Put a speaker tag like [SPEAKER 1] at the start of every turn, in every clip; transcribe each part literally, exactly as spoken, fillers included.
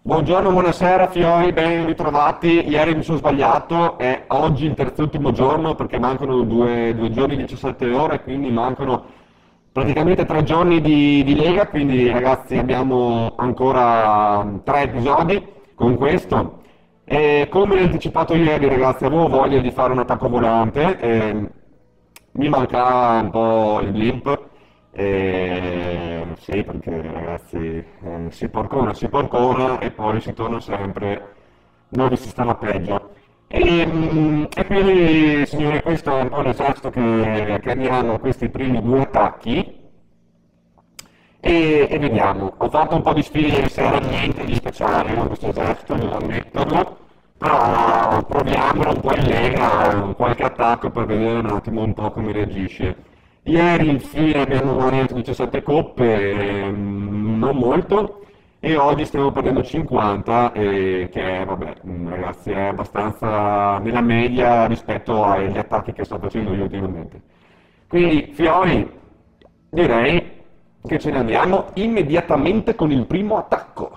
[SPEAKER 1] Buongiorno, buonasera Fiori, ben ritrovati. Ieri mi sono sbagliato, è oggi il terzultimo giorno perché mancano due, due giorni e diciassette ore, quindi mancano praticamente tre giorni di, di Lega, quindi ragazzi abbiamo ancora mm, tre episodi con questo. E come anticipato ieri ragazzi avevo voglia di fare un attacco volante, e mi manca un po' il blimp. Eh, sì, perché ragazzi, eh, si porcona, si porcona e poi si torna sempre dove si stava peggio. E, mm, e quindi, signori, questo è un po' l'esercito che, che abbiamo questi primi due attacchi. E, e vediamo, ho fatto un po' di sfide ieri sera, niente di speciale con questo esercito, devo ammetterlo, però proviamolo un po' in lega, qualche attacco per vedere un attimo un po' come reagisce. Ieri infine abbiamo guadagnato diciassette coppe, ehm, non molto, e oggi stiamo perdendo cinquanta, e che è, vabbè, mm, ragazzi, è abbastanza nella media rispetto agli attacchi che sto facendo io ultimamente. Quindi, Fiori, direi che ce ne andiamo immediatamente con il primo attacco.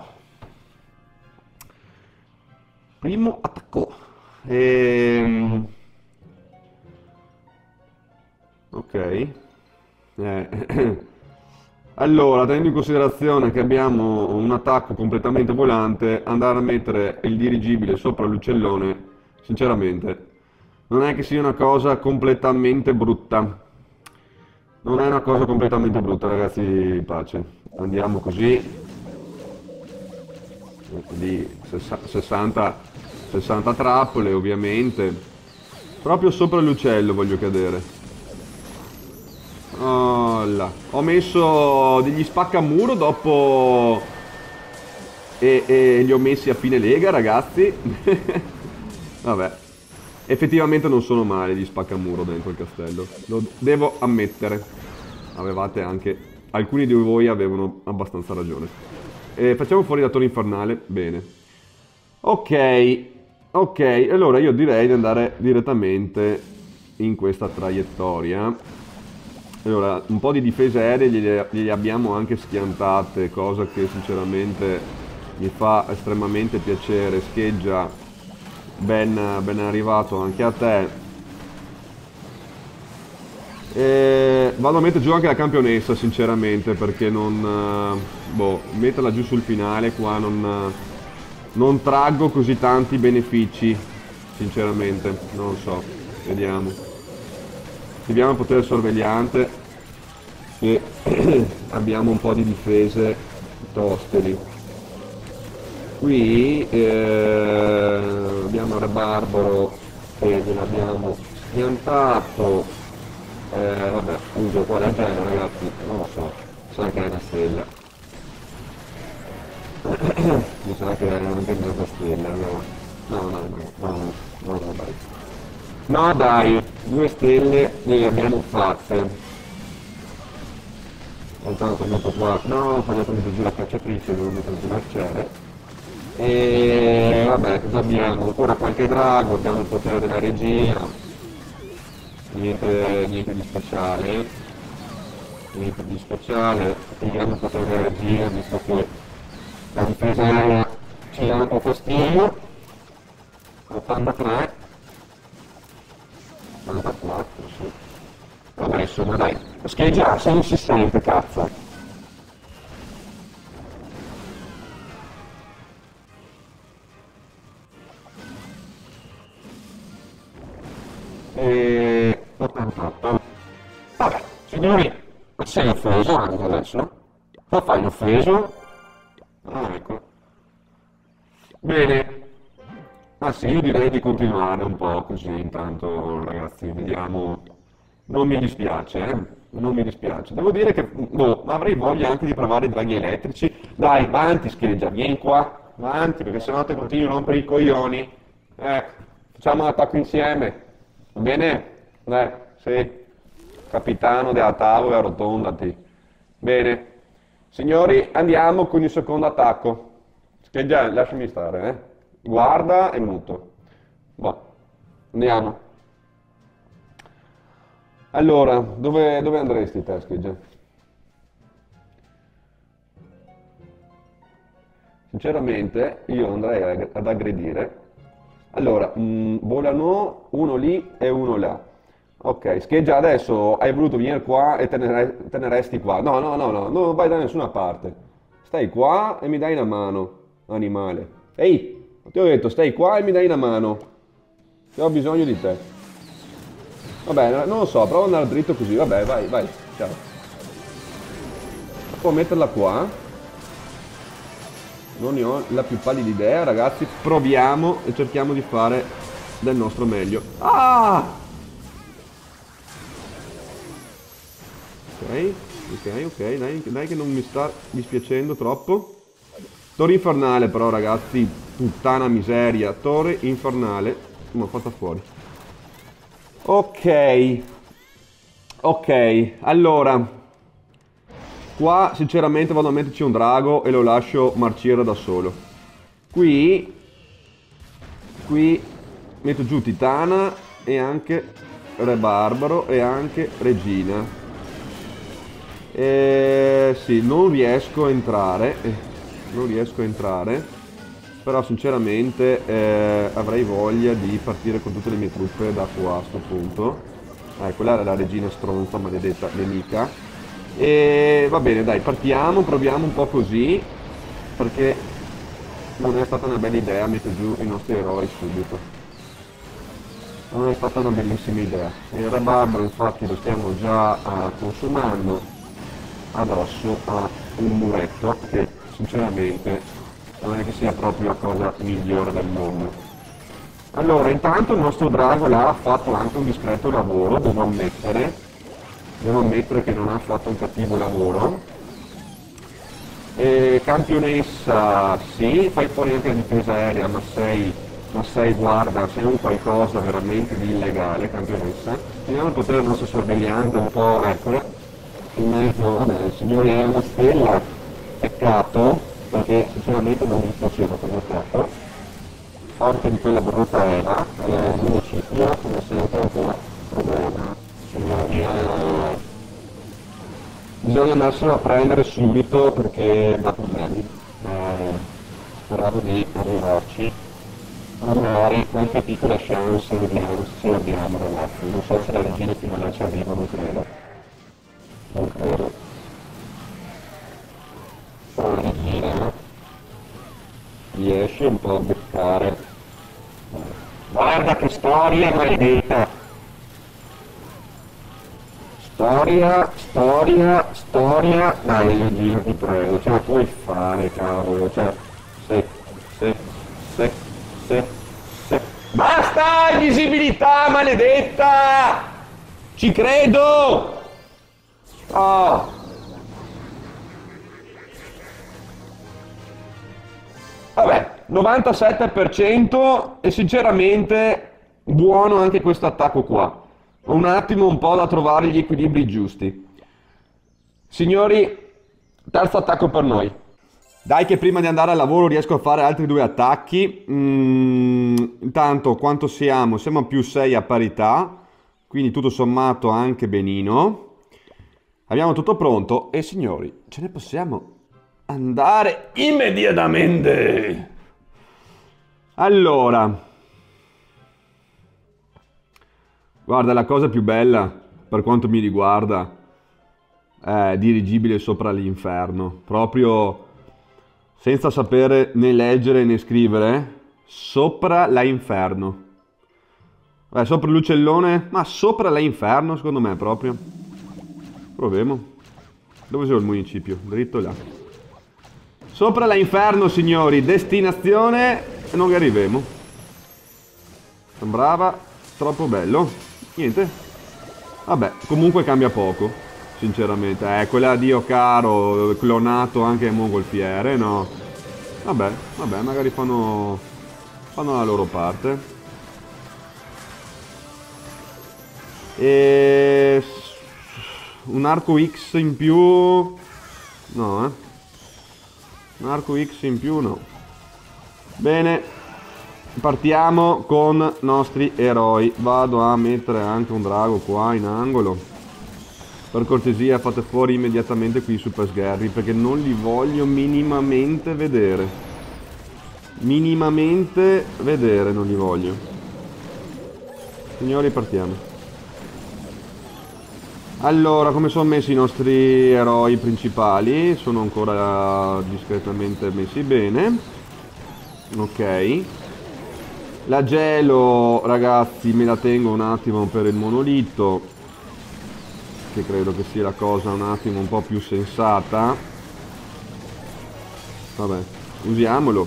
[SPEAKER 1] Primo attacco. Ehm, Ok. Eh, Allora, tenendo in considerazione che abbiamo un attacco completamente volante, andare a mettere il dirigibile sopra l'uccellone, sinceramente, non è che sia una cosa completamente brutta. Non è una cosa completamente brutta, ragazzi, pace. Andiamo così, di sessa- sessanta, sessanta trappole, ovviamente. Proprio sopra l'uccello voglio cadere. Oh là. Ho messo degli spaccamuro dopo e, e li ho messi a fine lega, ragazzi. Vabbè, effettivamente non sono male gli spaccamuro dentro il castello, lo devo ammettere. Avevate anche, alcuni di voi avevano abbastanza ragione. E facciamo fuori la torre infernale, bene. Ok, ok, allora io direi di andare direttamente in questa traiettoria. Allora, un po' di difese aeree gliele, gliele abbiamo anche schiantate, cosa che sinceramente mi fa estremamente piacere. Scheggia, ben, ben arrivato anche a te. E vado a mettere giù anche la campionessa, sinceramente, perché non... eh, boh, metterla giù sul finale qua non, eh, non traggo così tanti benefici, sinceramente, non lo so, vediamo. Attiviamo il potere sorvegliante e abbiamo un po' di difese toste lì. Qui eh, abbiamo il Rebarbaro che gliel'abbiamo schiantato. Eh, vabbè, uso qua la genere ragazzi, non lo so, sa che è una stella. Mi sa che è anche mezza stella, no? No, no, no, no, no, no, dai. No dai, due stelle ne abbiamo fatte. Intanto metto qua, no, ho sbagliato metto giù la cacciatrice, devo mettere giù l'arciere. E vabbè, cosa abbiamo? Ancora qualche drago, abbiamo il potere della regia, niente, niente di speciale, niente di speciale, attiviamo il potere della regia, visto che la difesa aerea ci dà un po' fastidio, ottantatré, ottantaquattro, sì. Vabbè, insomma, dai, scheggia, se non si sente, cazzo. E... ottantotto. Vabbè, signori, ma sei offeso anche adesso? Lo fai offeso? Ah, ecco. Bene. Ah sì, io direi di continuare un po' così, intanto ragazzi, vediamo. Non mi dispiace, eh? Non mi dispiace. Devo dire che, boh, avrei voglia anche di provare i draghi elettrici. Dai, avanti, scheggia, vieni qua, avanti, perché sennò te continui a rompere i coglioni. Eh, facciamo l'attacco insieme. Va bene? Dai, sì. Capitano della tavola, arrotondati. Bene. Signori, andiamo con il secondo attacco. Scheggia, lasciami stare, eh. Guarda e muto. Boh, andiamo. Allora, dove, dove andresti te, Scheggia? sinceramente io andrei ad aggredire. Allora, mh, volano uno lì e uno là. Ok, scheggia adesso, hai voluto venire qua e te ne, re- te ne resti qua. No, no, no, no, non vai da nessuna parte. Stai qua e mi dai una mano, animale. Ehi, ti ho detto, stai qua e mi dai una mano. Che ho bisogno di te. Vabbè, non lo so, prova ad andare dritto così. Vabbè, vai, vai, ciao. Può metterla qua. Non ne ho la più pallida idea, ragazzi. Proviamo e cerchiamo di fare del nostro meglio. Ah! Ok, ok, ok, dai, dai che non mi sta dispiacendo troppo. Torre infernale però, ragazzi, puttana miseria. Torre infernale. Mi ha fatta fuori. Ok. Ok, allora. Qua sinceramente vado a metterci un drago e lo lascio marcire da solo. Qui. Qui metto giù Titana e anche Re Barbaro e anche Regina. Eh, sì, non riesco a entrare, eh, non riesco a entrare, però sinceramente eh, avrei voglia di partire con tutte le mie truppe da qua a sto punto. Eh, quella era la regina stronza, maledetta nemica. E va bene, dai, partiamo, proviamo un po' così, perché non è stata una bella idea mettere giù i nostri eroi subito. Non è stata una bellissima idea. Il Re Barbaro infatti lo stiamo già uh, consumando addosso a un muretto che sinceramente non è che sia proprio la cosa migliore del mondo. Allora, intanto il nostro drago là ha fatto anche un discreto lavoro, devo ammettere, devo ammettere che non ha fatto un cattivo lavoro. E campionessa, sì, fai fuori anche la difesa aerea, ma sei, ma sei, guarda, sei un qualcosa veramente di illegale, campionessa. Vediamo il potere del nostro sorvegliante un po', eccola. In mezzo, vabbè, il signore è una stella, peccato, perché sinceramente non mi piaceva come fatto, forte di quella brutta era, il municipio, come sempre, ancora problema, signori, eh, bisogna andarselo a prendere subito perché da problemi, eh, speravo di arrivarci, magari qualche piccola chance, vediamo se ce l'abbiamo ragazzi, non so se la regina fino là ci arriva, non credo. Non credo. Poi regina riesce un po' a beccare. Guarda che storia maledetta! Storia, storia, storia. Dai, regina, ti prego, ce la puoi fare, cavolo, cioè. Se, se, se, se, se. Basta! Invisibilità maledetta! Ci credo! Oh. Vabbè, novantasette per cento e sinceramente buono anche questo attacco qua. Ho un attimo un po' da trovare gli equilibri giusti. Signori, terzo attacco per noi. Dai che prima di andare al lavoro riesco a fare altri due attacchi. Mm, intanto quanto siamo? Siamo a più sei a parità, quindi tutto sommato anche benino. Abbiamo tutto pronto e signori, ce ne possiamo andare immediatamente. Allora, guarda, la cosa più bella per quanto mi riguarda è dirigibile sopra l'inferno, proprio senza sapere né leggere né scrivere, sopra l'inferno. Beh, sopra l'uccellone, ma sopra l'inferno secondo me proprio. Proviamo. Dove c'è il municipio? Dritto là. Sopra l'inferno, signori. Destinazione. E non arriviamo. Sembrava troppo bello. Niente. Vabbè, comunque cambia poco. Sinceramente. Eh, quella Dio caro, clonato anche in mongolfiere, no? Vabbè, vabbè, magari fanno... fanno la loro parte. E... un arco X in più, no, eh? Un arco X in più, no. Bene, partiamo con i nostri eroi. Vado a mettere anche un drago qua in angolo. Per cortesia fate fuori immediatamente qui i Super Sgherri, perché non li voglio minimamente vedere. minimamente vedere, non li voglio. Signori, partiamo. Allora, come sono messi i nostri eroi principali? Sono ancora discretamente messi bene. Ok. La gelo, ragazzi, me la tengo un attimo per il monolito, che credo che sia la cosa un attimo un po' più sensata. Vabbè, usiamolo.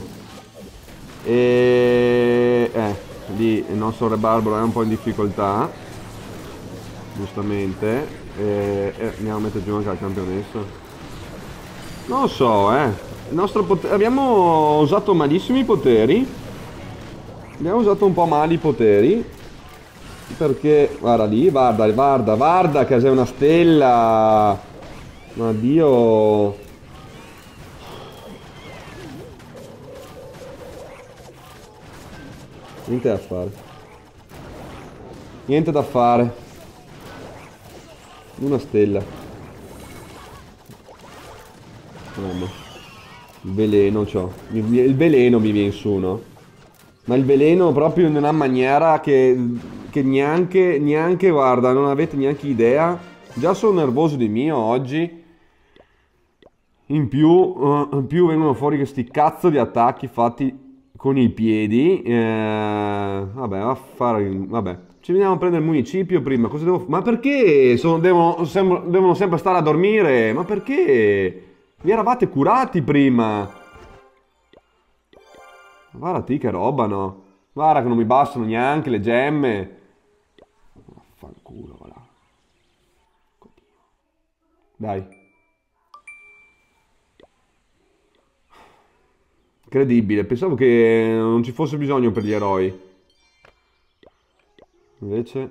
[SPEAKER 1] E... Eh, lì il nostro re barbaro è un po' in difficoltà, giustamente. E, e andiamo a mettere giù anche la campionessa. Non lo so, eh. Il nostro potere... Abbiamo usato malissimo i poteri. Abbiamo usato un po' male i poteri. Perché... Guarda lì, guarda, guarda, guarda che sei una stella. Ma Dio... Niente da fare. Niente da fare. Una stella. Mamma. Il veleno c'ho. Il veleno mi viene su, no? Ma il veleno proprio in una maniera che... Che neanche... Neanche, guarda, non avete neanche idea. Già sono nervoso di mio oggi. In più... Uh, in più vengono fuori questi cazzo di attacchi fatti... Con i piedi, eh, vabbè, va a fare, vabbè, ci veniamo a prendere il municipio prima, cosa devo, ma perché sono, devono, sem devono sempre stare a dormire, ma perché? Vi eravate curati prima, guarda ti che roba, no, guarda che non mi bastano neanche le gemme, vaffanculo, voilà. Dai. Incredibile, pensavo che non ci fosse bisogno per gli eroi. Invece...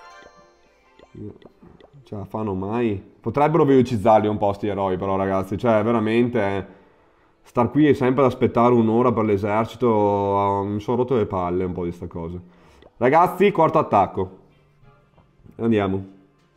[SPEAKER 1] Ce la fanno mai? Potrebbero velocizzarli un po' sti eroi però ragazzi. Cioè veramente... Star qui e sempre ad aspettare un'ora per l'esercito... Mi sono rotto le palle un po' di sta cosa. Ragazzi, quarto attacco. Andiamo.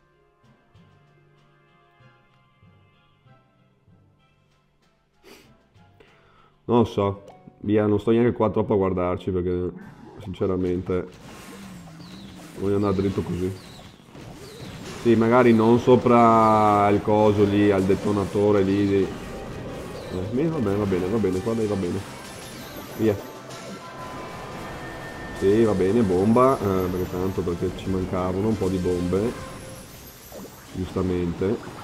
[SPEAKER 1] Non lo so, via, non sto neanche qua troppo a guardarci perché sinceramente voglio andare dritto così. Sì, magari non sopra il coso lì, al detonatore lì. Di... Eh, va bene, va bene, va bene, qua dai va bene. Via. Sì, va bene, bomba, eh, perché tanto perché ci mancavano un po' di bombe. Giustamente.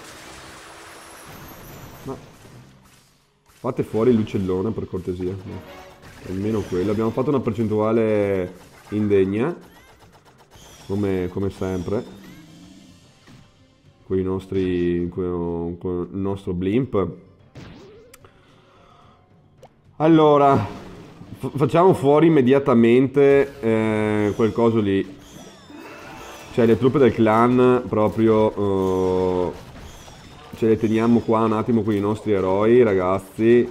[SPEAKER 1] Fate fuori l'uccellone per cortesia, no. Almeno quello. Abbiamo fatto una percentuale indegna, come, come sempre, con i nostri, con, con il nostro blimp. Allora, facciamo fuori immediatamente eh, quel coso lì, cioè le truppe del clan proprio... Uh, ce le teniamo qua un attimo con i nostri eroi, ragazzi.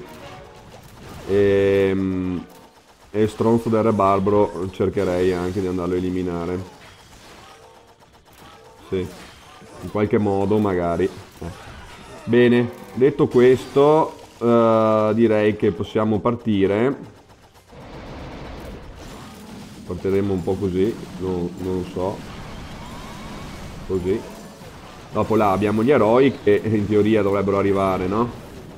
[SPEAKER 1] E, e il stronzo del re barbaro cercherei anche di andarlo a eliminare. Sì, in qualche modo magari. Eh. Bene, detto questo, uh, direi che possiamo partire. Partiremo un po' così, no, non lo so. Così. Dopo là abbiamo gli eroi che in teoria dovrebbero arrivare, no?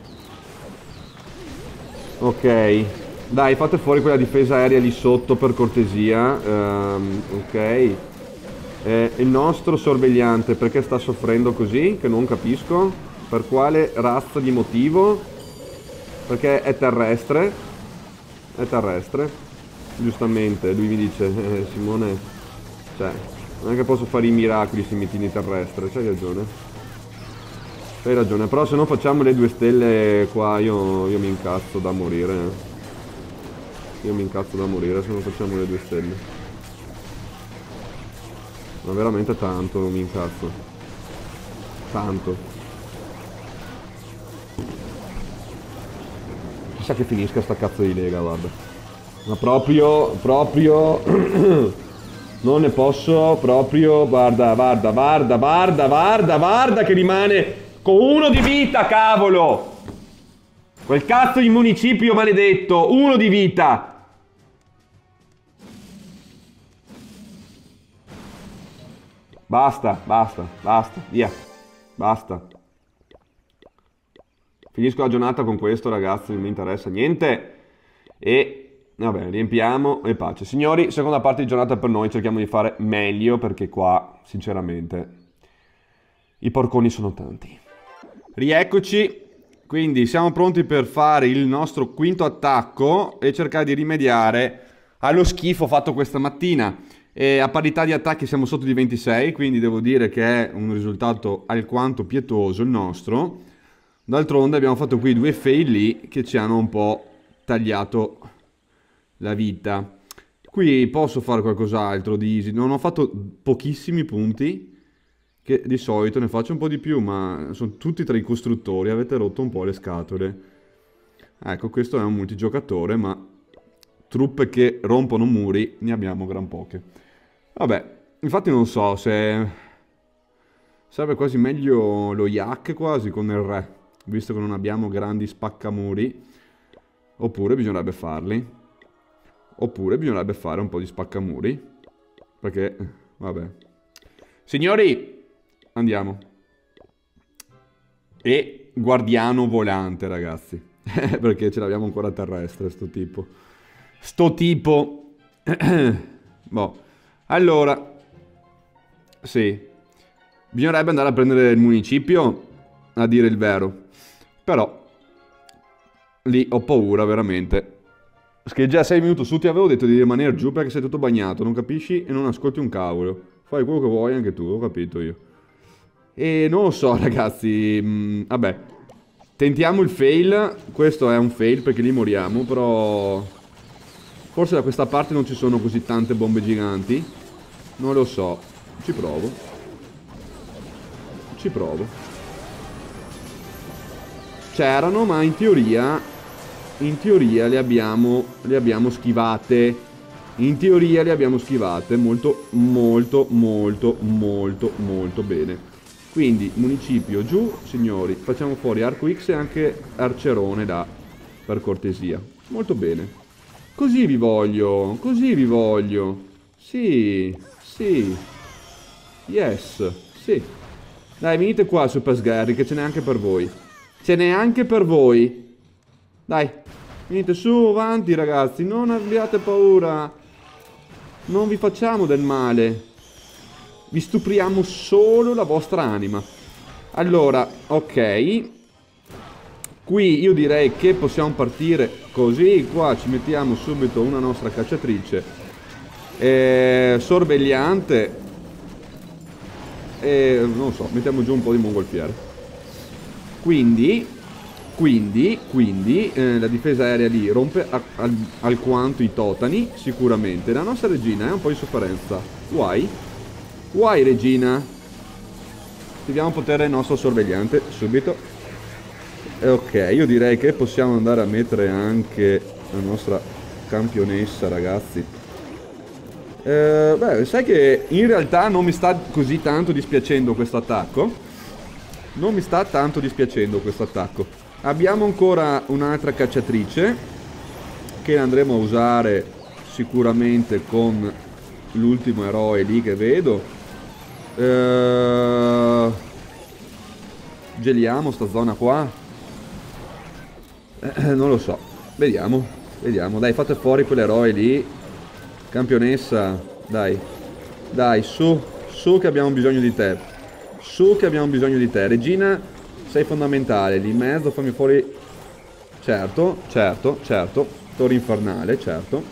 [SPEAKER 1] Ok. Dai, fate fuori quella difesa aerea lì sotto per cortesia. um, Ok. eh, Il nostro sorvegliante perché sta soffrendo così? Che non capisco. Per quale razza di motivo? Perché è terrestre. È terrestre. Giustamente, lui mi dice eh, Simone, cioè non è che posso fare i miracoli se mi tieni terrestre, c'hai ragione. C'hai ragione, però se non facciamo le due stelle qua io, io mi incazzo da morire. Io mi incazzo da morire se non facciamo le due stelle. Ma veramente tanto mi incazzo. Tanto. Chissà che finisca sta cazzo di lega, guarda. Ma proprio, proprio... Non ne posso proprio, guarda, guarda, guarda, guarda, guarda, guarda che rimane con uno di vita, cavolo! Quel cazzo di municipio maledetto! Uno di vita! Basta, basta, basta, via. Basta. Finisco la giornata con questo, ragazzi, non mi interessa niente. E, vabbè, riempiamo e pace. Signori, seconda parte di giornata per noi, cerchiamo di fare meglio, perché qua, sinceramente, i porconi sono tanti. Rieccoci. Quindi siamo pronti per fare il nostro quinto attacco e cercare di rimediare allo schifo fatto questa mattina. E a parità di attacchi siamo sotto di ventisei, quindi devo dire che è un risultato alquanto pietoso il nostro. D'altronde abbiamo fatto qui due fail lì che ci hanno un po' tagliato la vita. Qui posso fare qualcos'altro di easy. Non ho fatto pochissimi punti, che di solito ne faccio un po' di più, ma sono tutti tra i costruttori. Avete rotto un po' le scatole. Ecco, questo è un multigiocatore, ma truppe che rompono muri ne abbiamo gran poche. Vabbè, infatti non so se sarebbe quasi meglio lo yak quasi con il re, visto che non abbiamo grandi spaccamuri. Oppure bisognerebbe farli. Oppure bisognerebbe fare un po' di spaccamuri. Perché, vabbè. Signori, andiamo. E guardiano volante, ragazzi. Perché ce l'abbiamo ancora terrestre, sto tipo. Sto tipo. Boh. Allora. Sì. Bisognerebbe andare a prendere il municipio, a dire il vero. Però lì ho paura veramente. Che già sei minuti su ti avevo detto di rimanere giù perché sei tutto bagnato, non capisci e non ascolti un cavolo. Fai quello che vuoi anche tu, ho capito io. E non lo so, ragazzi. Mh, vabbè. Tentiamo il fail. Questo è un fail perché lì moriamo, però forse da questa parte non ci sono così tante bombe giganti. Non lo so. Ci provo. Ci provo. C'erano, ma in teoria In teoria le abbiamo Le abbiamo schivate. In teoria le abbiamo schivate molto, molto, molto, molto, molto bene. Quindi municipio giù, signori. Facciamo fuori arco X e anche arcerone là, per cortesia. Molto bene. Così vi voglio. Così vi voglio. Sì. Sì. Yes. Sì. Dai, venite qua, Super Sgarry, che ce n'è anche per voi. Ce n'è anche per voi. Dai. Venite su, avanti, ragazzi. Non abbiate paura. Non vi facciamo del male. Vi stupriamo solo la vostra anima. Allora, ok. Qui io direi che possiamo partire così. Qua ci mettiamo subito una nostra cacciatrice eh, sorvegliante. E non so, mettiamo giù un po' di mongolfiere. Quindi Quindi, quindi eh, la difesa aerea lì rompe a, a, alquanto i totani, sicuramente. La nostra regina è un po' di sofferenza. Why? Why, regina? Attiviamo potere nostro sorvegliante, subito. E ok, io direi che possiamo andare a mettere anche la nostra campionessa, ragazzi. Eh, beh, sai che in realtà non mi sta così tanto dispiacendo questo attacco. Non mi sta tanto dispiacendo questo attacco. Abbiamo ancora un'altra cacciatrice che andremo a usare sicuramente con l'ultimo eroe lì che vedo. Ehm... Geliamo sta zona qua. Eh, non lo so. Vediamo. Vediamo. Dai, fate fuori quell'eroe lì. Campionessa. Dai. Dai, su. Su che abbiamo bisogno di te. Su che abbiamo bisogno di te. Regina, sei fondamentale. Lì in mezzo fammi fuori. Certo, certo, certo. Torre infernale, certo.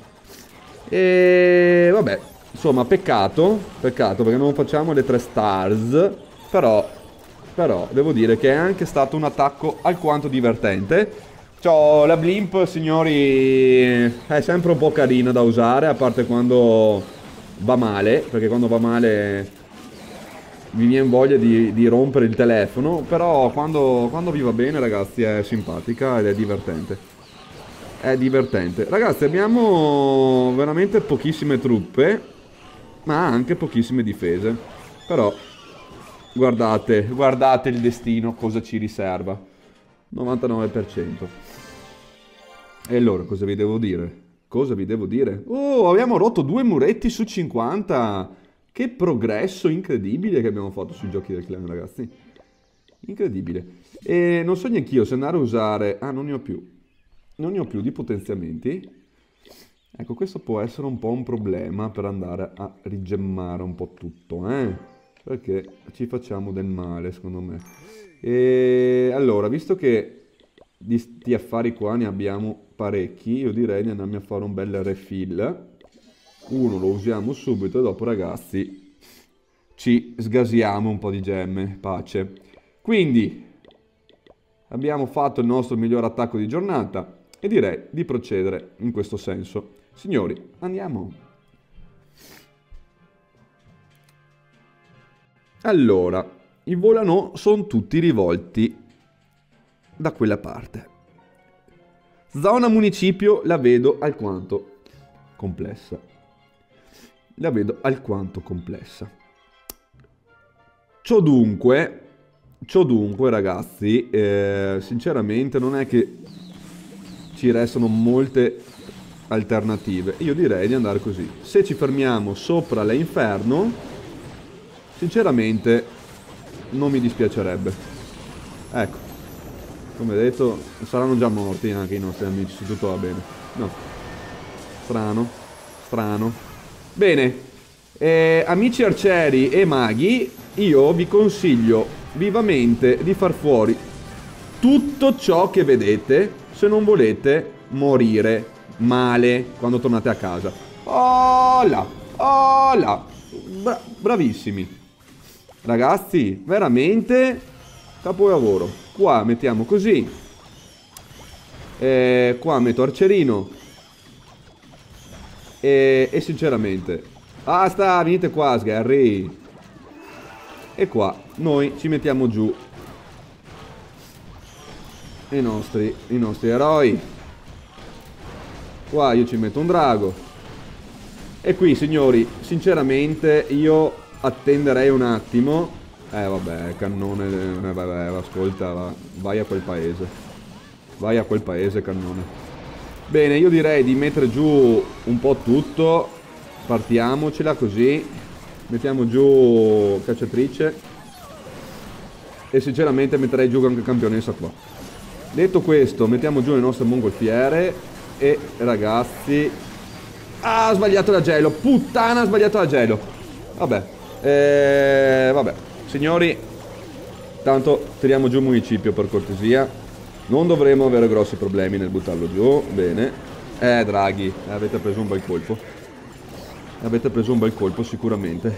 [SPEAKER 1] E vabbè. Insomma, peccato. Peccato perché non facciamo le tre stars. Però Però devo dire che è anche stato un attacco alquanto divertente. C'ho la blimp, signori, è sempre un po' carina da usare, a parte quando va male, perché quando va male mi viene voglia di, di rompere il telefono. Però quando, quando vi va bene, ragazzi, è simpatica ed è divertente. È divertente. Ragazzi, abbiamo veramente pochissime truppe, ma anche pochissime difese. Però guardate, guardate il destino cosa ci riserva. novantanove per cento. E allora, cosa vi devo dire? Cosa vi devo dire? Oh, abbiamo rotto due muretti su cinquanta! Che progresso incredibile che abbiamo fatto sui giochi del clan, ragazzi. Incredibile. E non so neanche io se andare a usare... Ah, non ne ho più. Non ne ho più di potenziamenti. Ecco, questo può essere un po' un problema per andare a rigemmare un po' tutto, eh? Perché ci facciamo del male, secondo me. E allora, visto che di sti affari qua ne abbiamo parecchi, io direi di andarmi a fare un bel refill. Uno lo usiamo subito e dopo, ragazzi, ci sgasiamo un po' di gemme, pace. Quindi abbiamo fatto il nostro miglior attacco di giornata e direi di procedere in questo senso. Signori, andiamo. Allora, i Volano sono tutti rivolti da quella parte. Zona municipio la vedo alquanto complessa. La vedo alquanto complessa. Ciò dunque, ciò dunque ragazzi, eh, sinceramente non è che ci restano molte alternative. Io direi di andare così. Se ci fermiamo sopra l'Inferno, sinceramente non mi dispiacerebbe. Ecco, come detto, saranno già morti anche i nostri amici, se tutto va bene. No, strano, strano. Bene, eh, amici arcieri e maghi, io vi consiglio vivamente di far fuori tutto ciò che vedete se non volete morire male quando tornate a casa. Oh là, oh là. Bra bravissimi ragazzi, veramente capolavoro. Qua mettiamo così, e qua metto arcerino e, e sinceramente basta, venite qua sgherri. E qua noi ci mettiamo giù i nostri, i nostri eroi. Qua io ci metto un drago. E qui, signori, sinceramente io attenderei un attimo. Eh vabbè, cannone, eh, vabbè, ascolta, va, vai a quel paese. Vai a quel paese, cannone. Bene, io direi di mettere giù un po' tutto. Partiamocela così. Mettiamo giù cacciatrice. E sinceramente metterei giù anche campionessa qua. Detto questo, mettiamo giù le nostre mongolfiere. E ragazzi, ah, ho sbagliato la gelo. Puttana, ho sbagliato la gelo. Vabbè, eh, vabbè, signori, tanto tiriamo giù il municipio per cortesia. Non dovremo avere grossi problemi nel buttarlo giù. Bene. Eh, Draghi, avete preso un bel colpo. Avete preso un bel colpo sicuramente.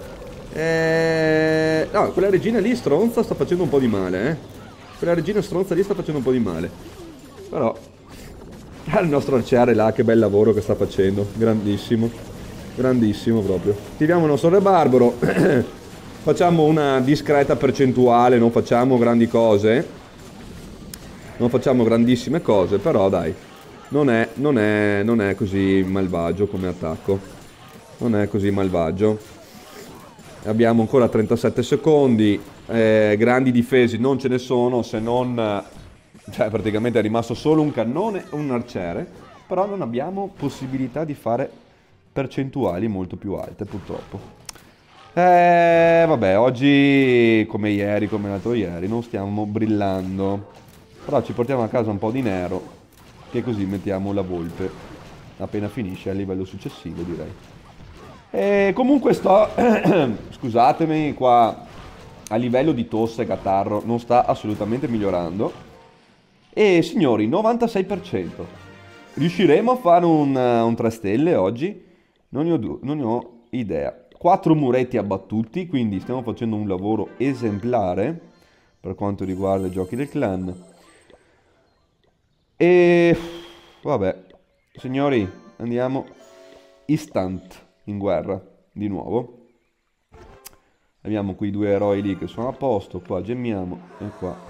[SPEAKER 1] Eh, no, quella regina lì stronza sta facendo un po' di male, eh. Quella regina stronza lì sta facendo un po' di male. Però il nostro arciere là, che bel lavoro che sta facendo. Grandissimo. Grandissimo proprio. Tiriamo il nostro re barbaro. Facciamo una discreta percentuale. Non facciamo grandi cose. Non facciamo grandissime cose. Però dai, non è, non è, non è così malvagio come attacco. Non è così malvagio. Abbiamo ancora trentasette secondi. eh, Grandi difesi non ce ne sono, se non... Cioè praticamente è rimasto solo un cannone e un arciere. Però non abbiamo possibilità di fare percentuali molto più alte, purtroppo. Eh vabbè, oggi come ieri, come l'altro ieri, non stiamo brillando. Però ci portiamo a casa un po' di nero, che così mettiamo la volpe appena finisce a livello successivo, direi. E comunque sto... Scusatemi, qua a livello di tosse e catarro non sta assolutamente migliorando. E signori, novantasei per cento. Riusciremo a fare un, un tre stelle oggi? Non ne ho, non ne ho idea. quattro muretti abbattuti, quindi stiamo facendo un lavoro esemplare per quanto riguarda i giochi del clan. E vabbè, signori, andiamo instant in guerra di nuovo. Abbiamo quei due eroi lì che sono a posto. Qua gemmiamo e qua.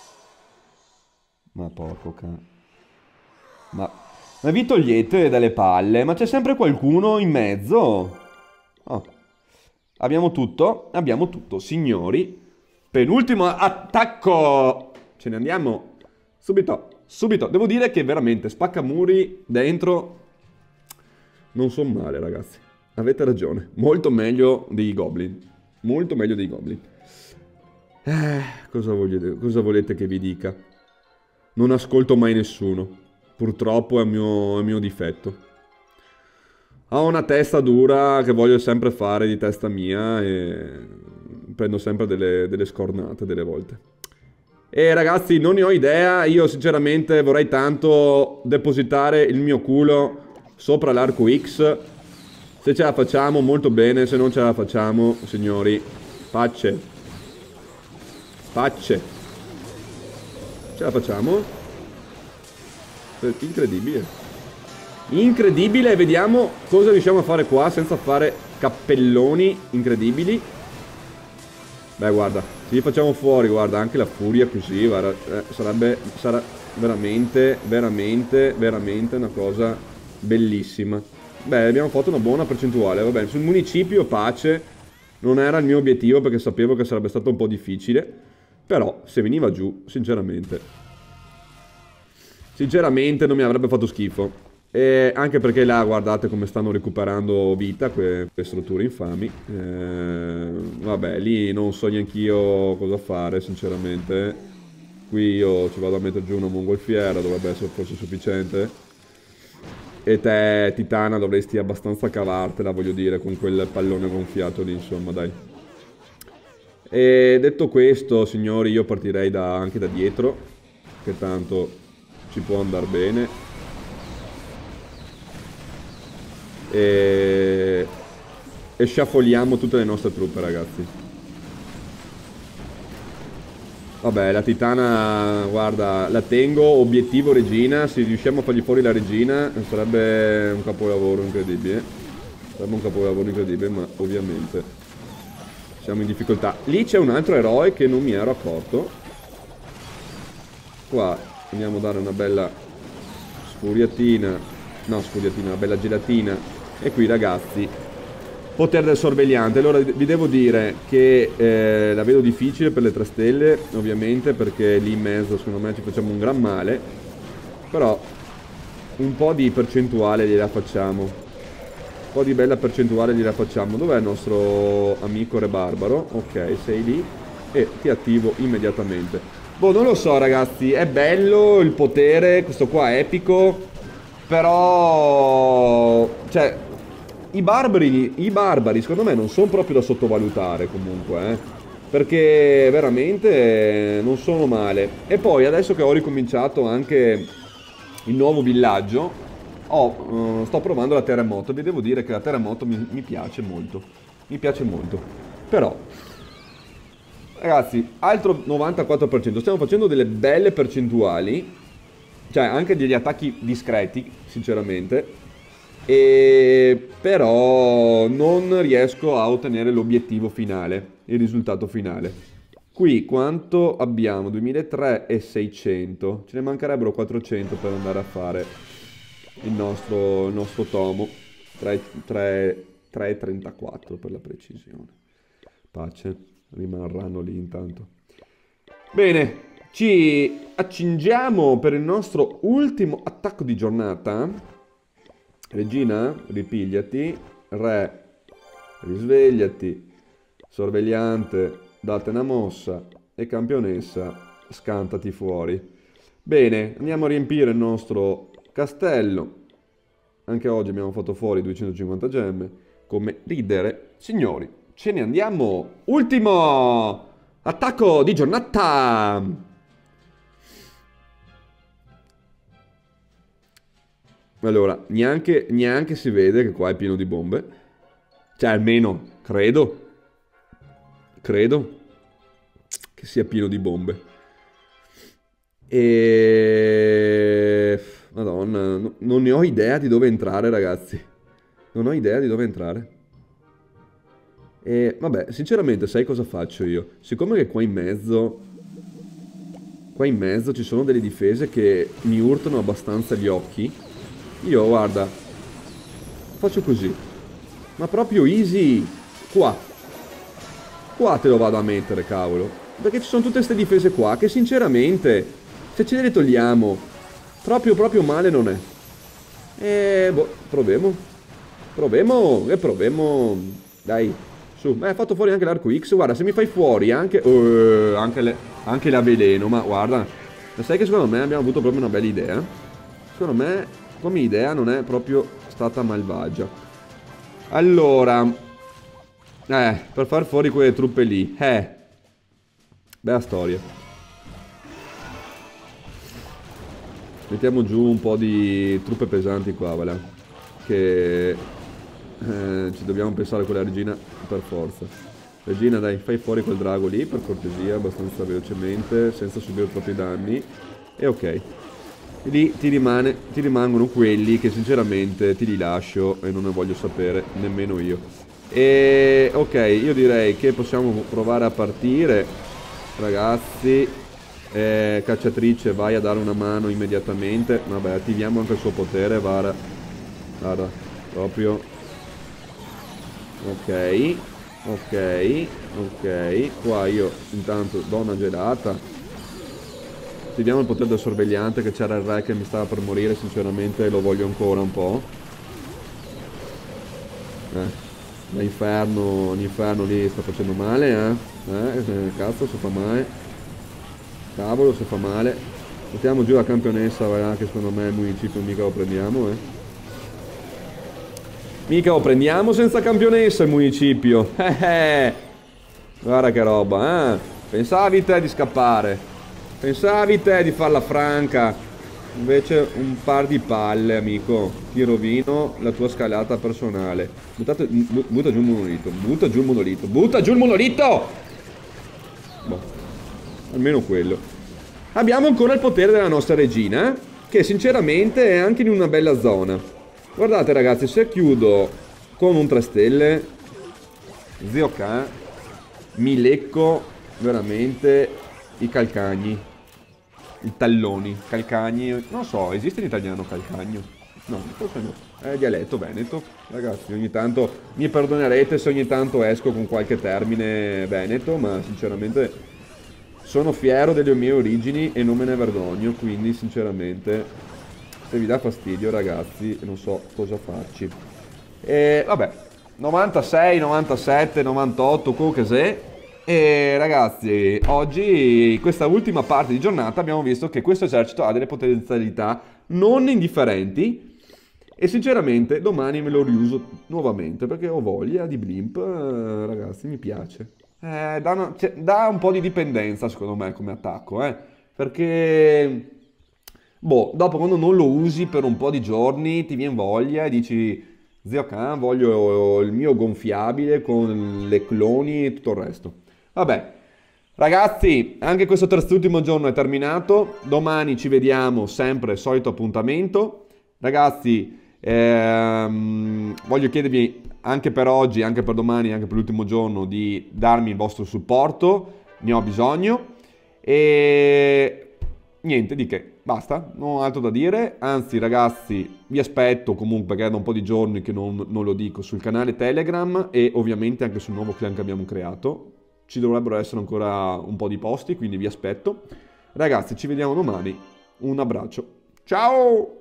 [SPEAKER 1] Ma porco cane. Ma, ma vi togliete dalle palle? Ma c'è sempre qualcuno in mezzo? Oh. Abbiamo tutto? Abbiamo tutto, signori. Penultimo attacco. Ce ne andiamo Subito, subito. Devo dire che veramente spaccamuri dentro non sono male, ragazzi. Avete ragione. Molto meglio dei goblin. Molto meglio dei goblin. Eh, cosa, voglio, cosa volete che vi dica? Non ascolto mai nessuno. Purtroppo è il mio, è il mio difetto. Ho una testa dura che voglio sempre fare di testa mia e prendo sempre delle, delle scornate delle volte. E ragazzi, non ne ho idea. Io sinceramente vorrei tanto depositare il mio culo sopra l'arco X. Se ce la facciamo, molto bene. Se non ce la facciamo, signori, pace. Pace. Ce la facciamo? Incredibile. Incredibile. Vediamo cosa riusciamo a fare qua senza fare cappelloni incredibili. Beh, guarda, se li facciamo fuori, guarda, anche la furia così, guarda, eh, sarebbe, sarà veramente, veramente, veramente una cosa bellissima. Beh, abbiamo fatto una buona percentuale, va bene. Sul municipio, pace, non era il mio obiettivo perché sapevo che sarebbe stato un po' difficile, però se veniva giù, sinceramente, sinceramente non mi avrebbe fatto schifo. E anche perché là guardate come stanno recuperando vita que queste strutture infami. eh, Vabbè, lì non so neanch'io cosa fare sinceramente. Qui io ci vado a mettere giù una mongolfiera, dovrebbe essere forse sufficiente. E te Titana dovresti abbastanza cavartela, voglio dire, con quel pallone gonfiato lì, insomma, dai. E detto questo, signori, io partirei da, anche da dietro, che tanto ci può andare bene. E... e sciaffoliamo tutte le nostre truppe, ragazzi. Vabbè, la Titana, guarda, la tengo, obiettivo regina. Se riusciamo a fargli fuori la regina sarebbe un capolavoro incredibile. Sarebbe un capolavoro incredibile, ma ovviamente siamo in difficoltà. Lì c'è un altro eroe che non mi ero accorto. Qua andiamo a dare una bella sfuriatina. No, sfuriatina, una bella gelatina. E qui, ragazzi, potere del sorvegliante. Allora vi devo dire che eh, la vedo difficile per le tre stelle, ovviamente, perché lì in mezzo secondo me ci facciamo un gran male. Però un po' di percentuale gliela facciamo. Un po' di bella percentuale gliela facciamo. Dov'è il nostro amico Re Barbaro? Ok, sei lì. E ti attivo immediatamente. Boh, non lo so, ragazzi. È bello il potere, questo qua è epico. Però... cioè... I barbari, i barbari secondo me non sono proprio da sottovalutare comunque, eh? Perché veramente non sono male. E poi adesso che ho ricominciato anche il nuovo villaggio, oh, uh, sto provando la terremoto. Vi devo dire che la terremoto mi, mi piace molto. Mi piace molto. Però, ragazzi, altro novantaquattro per cento. Stiamo facendo delle belle percentuali. Cioè anche degli attacchi discreti, sinceramente. E però non riesco a ottenere l'obiettivo finale, il risultato finale. Qui quanto abbiamo? duemilaseicento. Ce ne mancherebbero quattrocento per andare a fare il nostro, il nostro tomo. tre virgola trentaquattro per la precisione. Pace, rimarranno lì intanto. Bene, ci accingiamo per il nostro ultimo attacco di giornata. Regina, ripigliati. Re, risvegliati. Sorvegliante, date una mossa. E campionessa, scantati fuori. Bene, andiamo a riempire il nostro castello. Anche oggi abbiamo fatto fuori duecentocinquanta gemme. Come ridere. Signori, ce ne andiamo. Ultimo attacco di giornata. Allora, neanche, neanche si vede che qua è pieno di bombe. Cioè, almeno, credo. Credo che sia pieno di bombe. E... Madonna, no, non ne ho idea di dove entrare, ragazzi. Non ho idea di dove entrare. E, vabbè, sinceramente, sai cosa faccio io? Siccome che qua in mezzo... Qua in mezzo ci sono delle difese che mi urtano abbastanza gli occhi. Io, guarda, faccio così. Ma proprio easy. Qua. Qua te lo vado a mettere, cavolo. Perché ci sono tutte queste difese qua che sinceramente... se ce li togliamo, proprio proprio male non è. E boh, proviamo. Proviamo e proviamo. Dai, su. Beh, hai fatto fuori anche l'arco X. Guarda, se mi fai fuori anche... Uh, anche, le, anche la veleno, ma guarda. Sai che secondo me abbiamo avuto proprio una bella idea. Secondo me, come idea, non è proprio stata malvagia. Allora... Eh, per far fuori quelle truppe lì. Eh. Bella storia. Mettiamo giù un po' di truppe pesanti qua, voilà. Che eh, ci dobbiamo pensare con la regina per forza. Regina, dai, fai fuori quel drago lì per cortesia, abbastanza velocemente, senza subire troppi danni. E ok. Lì ti, rimane, ti rimangono quelli che sinceramente ti li lascio e non ne voglio sapere nemmeno io. E ok, io direi che possiamo provare a partire, ragazzi. Eh, cacciatrice, vai a dare una mano immediatamente. Vabbè, attiviamo anche il suo potere. Guarda, guarda, proprio. Ok, ok, ok. Qua io intanto do una gelata. Attiviamo il potere del sorvegliante, che c'era il re che mi stava per morire. Sinceramente lo voglio ancora un po'. Eh, l'inferno, l'inferno lì sta facendo male, eh. Eh, cazzo, si fa male. Cavolo, se fa male. Mettiamo giù la campionessa, va, che secondo me il municipio mica lo prendiamo, eh. Mica lo prendiamo senza campionessa il municipio. Eh eh. Guarda che roba, eh. Pensavi te di scappare. Pensavi te di farla franca. Invece un par di palle, amico. Ti rovino la tua scalata personale. Buttate, bu butta giù il monolito. Butta giù il monolito. Butta giù il monolito! Boh. Almeno quello. Abbiamo ancora il potere della nostra regina, che sinceramente è anche in una bella zona. Guardate ragazzi, se chiudo con un tre stelle, zio K, mi lecco veramente i calcagni. I talloni, calcagni, non so, esiste in italiano calcagno? No, forse no. È dialetto veneto. Ragazzi, ogni tanto mi perdonerete se ogni tanto esco con qualche termine veneto, ma sinceramente... sono fiero delle mie origini e non me ne vergogno, quindi sinceramente se vi dà fastidio ragazzi non so cosa farci. E vabbè, novantasei, novantasette, novantotto, quello che sei. E ragazzi, oggi, questa ultima parte di giornata, abbiamo visto che questo esercito ha delle potenzialità non indifferenti. E sinceramente domani me lo riuso nuovamente perché ho voglia di blimp, eh, ragazzi, mi piace. Eh, dà, una, cioè, dà un po' di dipendenza secondo me come attacco, eh? Perché, boh, dopo quando non lo usi per un po' di giorni ti viene voglia e dici, zio Khan, voglio il mio gonfiabile con le cloni e tutto il resto. Vabbè, ragazzi, anche questo terzultimo giorno è terminato, domani ci vediamo sempre, solito appuntamento. Ragazzi, ehm, voglio chiedervi anche per oggi, anche per domani, anche per l'ultimo giorno di darmi il vostro supporto, ne ho bisogno. E niente di che, basta, non ho altro da dire. Anzi ragazzi, vi aspetto comunque, perché è da un po' di giorni che non, non lo dico, sul canale Telegram e ovviamente anche sul nuovo clan che abbiamo creato. Ci dovrebbero essere ancora un po' di posti, quindi vi aspetto. Ragazzi, ci vediamo domani, un abbraccio, ciao!